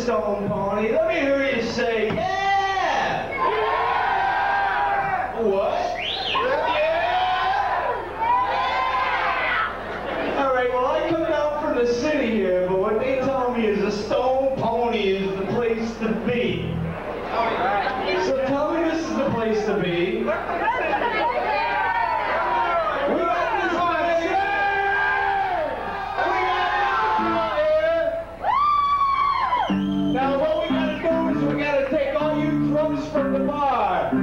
Stone Pony. Let me hear you say, yeah! Yeah! What? Yeah! All right, well, I come down from the city here, but what they tell me is a Stone Pony is the place to be. So tell me this is the place to be. Now what we gotta do is we gotta take all you drunks from the bar.